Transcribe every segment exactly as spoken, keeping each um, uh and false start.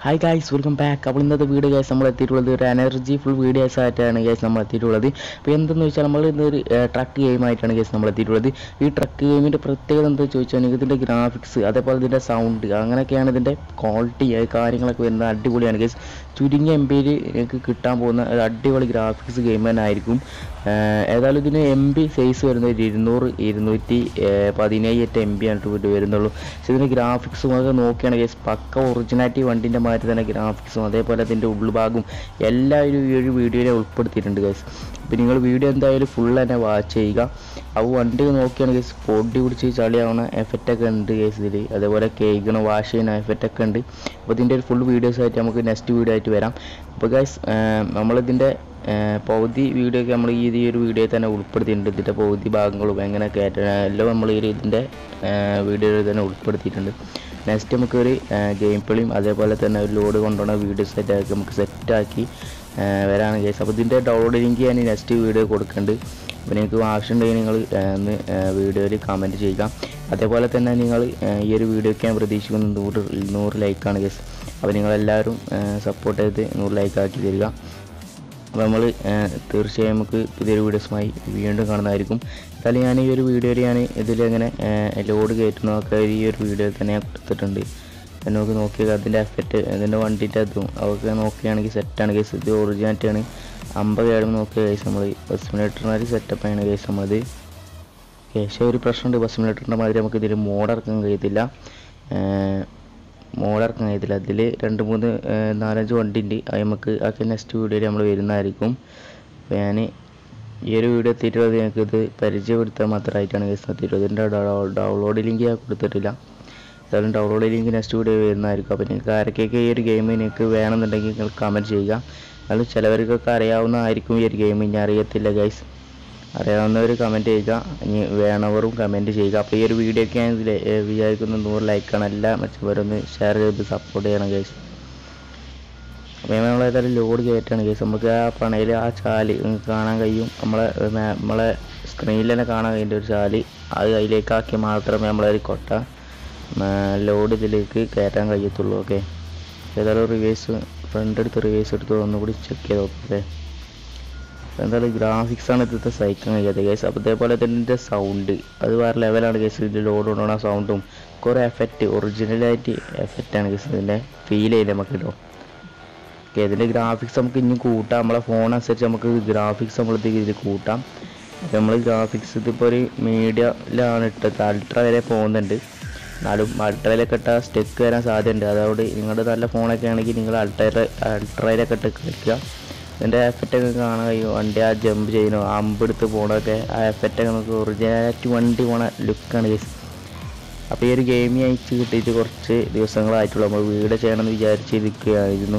Hi guys, welcome back. അപ്പോൾ ഇന്നത്തെ video guys നമ്മൾ എത്തിയിട്ടുള്ളത് ഒരു എനർജി ഫുൾ വീഡിയോസ് ആയിട്ടാണ് ഗൈസ് നമ്മൾ എത്തിയിട്ടുള്ളത്. അപ്പോൾ എന്തെന്ന് വെച്ചാൽ നമ്മൾ ഇന്നൊരു ട്രക്ക് ഗെയിം ആയിട്ടാണ് ഗൈസ് നമ്മൾ എത്തിയിട്ടുള്ളത്. ഈ ട്രക്ക് ഗെയിമിൻ്റെ പ്രത്യേകത എന്താ ചോദിച്ചാൽ ഇതിൻ്റെ ഗ്രാഫിക്സ് അതേപോലെ ഇതിൻ്റെ സൗണ്ട് അങ്ങനെയൊക്കെയാണ് ഇതിൻ്റെ ക്വാളിറ്റി കാര്യങ്ങളൊക്കെ വരുന്നത്. അടിപൊളിയാണ് ഗൈസ്. ചുരുങ്ങിയ എം ബിയിൽ നിങ്ങൾക്ക് കിട്ടാൻ പോകുന്ന ഒരു അടിപൊളി ഗ്രാഫിക്സ് ഗെയിം തന്നെ ആയിരിക്കും. ഏതായാലും ഇതിന് എം ബി സൈസ് വരുന്നത് ഒരു ഇരുന്നൂറ് ഇരുന്നൂറ്റി പതിനേഴ് എം ബി ആണ് വീഡിയോ വരുന്നുള്ളൂ. പക്ഷേ ഇതിൻ്റെ ഗ്രാഫിക്സും ഒക്കെ നോക്കുകയാണ് ഗൈസ് പക്ക ഒറിജിനാലിറ്റി വണ്ടിൻ്റെ മാതിരി തന്നെ ഗ്രാഫിക്സും അതേപോലെ അതിൻ്റെ ഉൾഭാഗവും എല്ലാവരും ഈ ഒരു വീഡിയോയിൽ ഉൾപ്പെടുത്തിയിട്ടുണ്ട് ഗൈസ്. അപ്പോൾ നിങ്ങൾ വീഡിയോ എന്തായാലും ഫുൾ തന്നെ വാച്ച് ചെയ്യുക. അപ്പോൾ വണ്ടി നോക്കിയാണ് ഗൈസ് പൊടി പിടിച്ച് ചളിയാവുന്ന എഫക്റ്റൊക്കെ ഉണ്ട് ഗൈസ് ഇതിൽ. അതേപോലെ കേൾക്കണ വാഷ് ചെയ്യുന്ന എഫക്റ്റൊക്കെ ഉണ്ട്. അപ്പോൾ ഇതിൻ്റെ ഒരു ഫുൾ വീഡിയോസ് ആയിട്ട് നമുക്ക് നെക്സ്റ്റ് വീഡിയോ ആയിട്ട് വരാം. അപ്പോൾ ഗൈസ് നമ്മളിതിൻ്റെ പകുതി വീഡിയോ ഒക്കെ നമ്മൾ ഈ ഒരു വീഡിയോയിൽ തന്നെ ഉൾപ്പെടുത്തിയിട്ടുണ്ട്. ഇതിൻ്റെ പകുതി ഭാഗങ്ങളും എങ്ങനെ കയറ്റണം എല്ലാം നമ്മൾ ഈ ഇതിൻ്റെ വീഡിയോയിൽ തന്നെ ഉൾപ്പെടുത്തിയിട്ടുണ്ട്. നെക്സ്റ്റ് നമുക്കൊരു ഗെയിം പ്ലേയും അതേപോലെ തന്നെ ഒരു ലോഡ് കൊണ്ടുപോകുന്ന വീഡിയോസ് ആയിട്ട് നമുക്ക് സെറ്റാക്കി വരാണ് ഗൈസ്. അപ്പോൾ ഇതിൻ്റെ ഡൗൺലോഡ് ലിങ്ക് ഞാൻ നെക്സ്റ്റ് വീഡിയോ കൊടുക്കുന്നുണ്ട്. അപ്പോൾ നിങ്ങൾക്ക് ആവശ്യമുണ്ടെങ്കിൽ നിങ്ങൾ ഒന്ന് വീഡിയോയിൽ കമൻറ്റ് ചെയ്യുക. അതേപോലെ തന്നെ നിങ്ങൾ ഈ ഒരു വീഡിയോയ്ക്ക് ഞാൻ പ്രതീക്ഷിക്കുന്നത് നൂറ് നൂറ് ലൈക്കാണ് ഗൈസ്. അപ്പോൾ നിങ്ങളെല്ലാവരും സപ്പോർട്ട് ചെയ്ത് നൂറ് ലൈക്ക് ആക്കി തരിക. അപ്പോൾ നമ്മൾ തീർച്ചയായും നമുക്ക് പുതിയൊരു വീഡിയോസുമായി വീണ്ടും കാണുന്നതായിരിക്കും. എന്തായാലും ഞാൻ ഈ ഒരു വീഡിയോയിൽ ഞാൻ ഇതിലെങ്ങനെ ലോഡ് കയറ്റുന്നതൊക്കെ ഈ ഒരു വീഡിയോയിൽ തന്നെ ഞാൻ കൊടുത്തിട്ടുണ്ട്. എന്നൊക്കെ നോക്കിയാൽ അതിൻ്റെ എഫക്റ്റ് അതിൻ്റെ വണ്ടിൻ്റെ അതും അതൊക്കെ നോക്കുകയാണെങ്കിൽ സെറ്റാണ് കേസ്. ഇത് ഒറിജിനാലിറ്റിയാണ്. അമ്പത് ഏഴും നോക്കിയ കേസ് നമ്മൾ ബസ് സിമുലേറ്ററിനൊരു സെറ്റപ്പാണ് കേസ് നമ്മളത്. പക്ഷേ ഒരു പ്രശ്നമുണ്ട്, ബസ് സിമുലേറ്ററിൻ്റെ മാതിരി നമുക്ക് ഇതിൽ മോഡ് ഇറക്കാൻ കഴിയത്തില്ല. മോഡ് ഇറക്കാൻ കഴിയത്തില്ല. അതിൽ രണ്ട് മൂന്ന് നാലഞ്ച് വണ്ടി ഉണ്ട്. അത് നമുക്ക് അതൊക്കെ നെക്സ്റ്റ് വീഡിയോയിൽ നമ്മൾ വരുന്നതായിരിക്കും. അപ്പോൾ ഞാൻ ഈ ഒരു വീഡിയോ എത്തിയിട്ടുള്ളത് ഞങ്ങൾക്ക് ഇത് പരിചയപ്പെടുത്താൻ മാത്രമായിട്ടാണ് കേസ് എത്തിയിട്ടുള്ളത്. ഇതിൻ്റെ ഡൗൺലോഡ് ലിങ്ക് ഞാൻ കൊടുത്തിട്ടില്ല. എന്തായാലും ഡൗൺലോഡ് ലിങ്ക് നെക്സ്റ്റ് വീഡിയോ വരുന്നതായിരിക്കും. അപ്പോൾ നിങ്ങൾക്ക് ആരൊക്കെയൊക്കെ ഈ ഒരു ഗെയിം നിങ്ങൾക്ക് വേണമെന്നുണ്ടെങ്കിൽ നിങ്ങൾ കമൻറ്റ് ചെയ്യുക. എന്നാലും ചിലവർക്കൊക്കെ അറിയാവുന്നതായിരിക്കും ഈ ഒരു ഗെയിം. ഇനി അറിയത്തില്ല ഗൈസ്. അറിയാവുന്നവർ കമൻറ്റ് ചെയ്യുക, ഇനി വേണവരും കമൻറ്റ് ചെയ്യുക. അപ്പോൾ ഈ ഒരു വീഡിയോയ്ക്ക് ഞാൻ ഇതിൽ വിചാരിക്കുന്ന നൂറ് ലൈക്കാണ്. എല്ലാം മറ്റുള്ളവരൊന്ന് ഷെയർ ചെയ്ത് സപ്പോർട്ട് ചെയ്യണം ഗൈസ്. അപ്പോൾ നമ്മൾ ഏതായാലും ലോഡ് കയറ്റാണ് ഗൈസ്. നമുക്ക് ആ പണയിൽ ആ ചാല് കാണാൻ കഴിയും. നമ്മളെ നമ്മളെ സ്ക്രീനിൽ തന്നെ കാണാൻ കഴിയുന്ന ഒരു ചാല് അത് അതിലേക്കാക്കി മാത്രമേ നമ്മളൊരു കൊട്ട ലോഡ് ഇതിലേക്ക് കയറ്റാൻ കഴിയത്തുള്ളൂ. ഓക്കെ, ഏതായാലും റിവേഴ്സ് ഫ്രണ്ട് എടുത്ത് റിവേഴ്സ് എടുത്ത് ഒന്നുകൂടി ചെക്ക് ചെയ്ത് നോക്കട്ടെ. എന്തായാലും ഗ്രാഫിക്സാണ് ഇന്നത്തെ സഹിക്കാൻ കഴിയാതെ ഗൈസ്. അപ്പോൾ അതേപോലെ തന്നെ ഇതിൻ്റെ സൗണ്ട് അത് വേറെ ലെവലാണ് ഗൈസ്. ഇതിൻ്റെ ലോഡ് കൊണ്ടുപോകുന്ന സൗണ്ടും കുറേ എഫക്റ്റ് ഒറിജിനലായിട്ട് എഫക്റ്റാണ് ഗൈസ്. ഇതിൻ്റെ ഫീൽ ചെയ്യില്ല നമുക്ക് കേട്ടോ. ഓക്കെ, ഇതിൻ്റെ ഗ്രാഫിക്സ് നമുക്ക് ഇനിയും കൂട്ടാം. നമ്മളെ ഫോൺ അനുസരിച്ച് നമുക്ക് ഗ്രാഫിക്സ് നമ്മളിത് ഇതിൽ കൂട്ടാം. അപ്പോൾ നമ്മൾ ഗ്രാഫിക്സ് ഇതിപ്പോൾ ഒരു മീഡിയയിലാണ് ഇട്ടത്. അൾട്ര വരെ പോകുന്നുണ്ട്. എന്നാലും അൾട്രയിലൊക്കെ ഇട്ടാൽ സ്റ്റെക്ക് വരാൻ സാധ്യതയുണ്ട്. അതുകൊണ്ട് നിങ്ങളുടെ നല്ല ഫോണൊക്കെ ആണെങ്കിൽ നിങ്ങൾ അൾട്ര അൾട്രയിലൊക്കെ ഇട്ട് കളിക്കുക. ഇതിൻ്റെ എഫക്റ്റൊക്കെ കാണാൻ കഴിയും. വണ്ടി ആ ജമ്പ് ചെയ്യുന്നോ അമ്പെടുത്ത് പോകണമൊക്കെ ആ എഫക്റ്റൊക്കെ നമുക്ക് ഒറിജിനാലിറ്റി വണ്ടി പോണ ലുക്കാണ് ഗൈസ്. അപ്പോൾ ഈ ഒരു ഗെയിം അയച്ച് കിട്ടിയിട്ട് കുറച്ച് ദിവസങ്ങളായിട്ടുള്ളൂ. നമ്മൾ വീഡിയോ ചെയ്യണമെന്ന് വിചാരിച്ചിരിക്കുകയായിരുന്നു.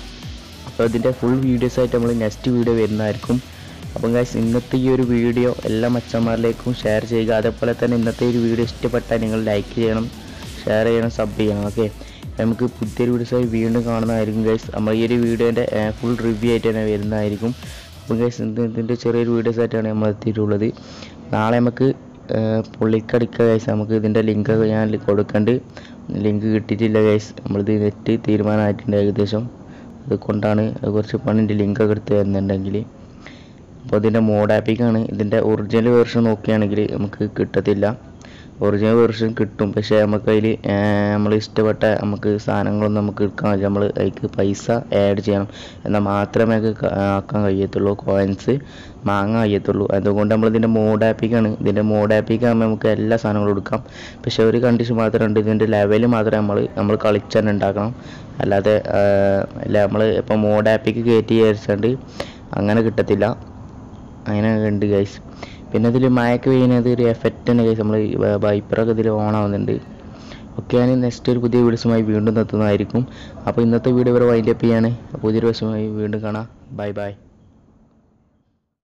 അപ്പോൾ ഇതിൻ്റെ ഫുൾ വീഡിയോസ് ആയിട്ട് നമ്മൾ നെക്സ്റ്റ് വീഡിയോ വരുന്നതായിരിക്കും. അപ്പം ഗൈസ് ഇന്നത്തെ ഈ ഒരു വീഡിയോ എല്ലാ മച്ചന്മാരിലേക്കും ഷെയർ ചെയ്യുക. അതേപോലെ തന്നെ ഇന്നത്തെ ഒരു വീഡിയോ ഇഷ്ടപ്പെട്ടാൽ നിങ്ങൾ ലൈക്ക് ചെയ്യണം, ഷെയർ ചെയ്യണം, സബ് ചെയ്യണം. ഓക്കെ, നമുക്ക് പുതിയൊരു വീഡിയോസായി വീണ്ടും കാണുന്നതായിരിക്കും ഗൈസ്. നമ്മൾ ഈ ഒരു വീഡിയോൻ്റെ ഫുൾ റിവ്യൂ ആയിട്ട് തന്നെ വരുന്നതായിരിക്കും. അപ്പോൾ ഗൈസ് ഇതിൻ്റെ ചെറിയൊരു വീഡിയോസ് ആയിട്ടാണ് നമ്മൾ എത്തിയിട്ടുള്ളത്. നാളെ നമുക്ക് പൊള്ളിക്കടിക്കുക ഗൈസ്. നമുക്ക് ഇതിൻ്റെ ലിങ്ക് ഞാൻ കൊടുക്കേണ്ട ലിങ്ക് കിട്ടിയിട്ടില്ല ഗൈസ്. നമ്മളിത് നെറ്റ് തീരുമാനമായിട്ടുണ്ട് ഏകദേശം. അതുകൊണ്ടാണ് കുറച്ച് പണിൻ്റെ ലിങ്കൊക്കെ എടുത്ത് തരുന്നുണ്ടെങ്കിൽ. അപ്പോൾ ഇതിൻ്റെ മോഡ് ആപ്പിക്കാണ്. ഇതിൻ്റെ ഒറിജിനൽ വേർഷൻ നോക്കുകയാണെങ്കിൽ നമുക്ക് കിട്ടത്തില്ല. ഒറിജിനൽ വേർഷൻ കിട്ടും, പക്ഷേ നമുക്ക് അതിൽ നമ്മൾ ഇഷ്ടപ്പെട്ട നമുക്ക് സാധനങ്ങളൊന്നും നമുക്ക് എടുക്കാൻ കഴിയില്ല. നമ്മൾ അതിലേക്ക് പൈസ ആഡ് ചെയ്യണം, എന്നാൽ മാത്രമേ നമുക്ക് ആക്കാൻ കഴിയത്തുള്ളൂ. കോയിൻസ് വാങ്ങാൻ കഴിയത്തുള്ളൂ. അതുകൊണ്ട് നമ്മളിതിൻ്റെ മോഡ് ആപ്പിക്കാണ്. ഇതിൻ്റെ മോഡ് ആപ്പിക്കാകുമ്പോൾ നമുക്ക് എല്ലാ സാധനങ്ങളും എടുക്കാം. പക്ഷേ ഒരു കണ്ടീഷൻ മാത്രമുണ്ട്, ഇതിൻ്റെ ലെവൽ മാത്രമേ നമ്മൾ നമ്മൾ കളിച്ച് തന്നെ ഉണ്ടാക്കണം. അല്ലാതെ അല്ല നമ്മൾ ഇപ്പോൾ മോഡ് ആപ്പിക്ക് കയറ്റി വിചാരിച്ചുകൊണ്ട് അങ്ങനെ കിട്ടത്തില്ല. അങ്ങനെ ഉണ്ട് ഗൈസ്. പിന്നെ ഇതിൽ മയക്ക് വീഴുന്നത് ഒരു എഫക്റ്റ് തന്നെ ഗൈസ്. നമ്മൾ വൈപ്പറൊക്കെ ഇതിൽ ഓൺ ആവുന്നുണ്ട്. ഓക്കെ, ഞാൻ നെക്സ്റ്റ് ഒരു പുതിയ വീഡിയോസുമായി വീണ്ടും എത്തുന്നതായിരിക്കും. അപ്പോൾ ഇന്നത്തെ വീഡിയോ വരെ വൈൻഡ് അപ്പ് ചെയ്യാണ്. പുതിയൊരു ദിവസമായി വീണ്ടും കാണാം. Bye by.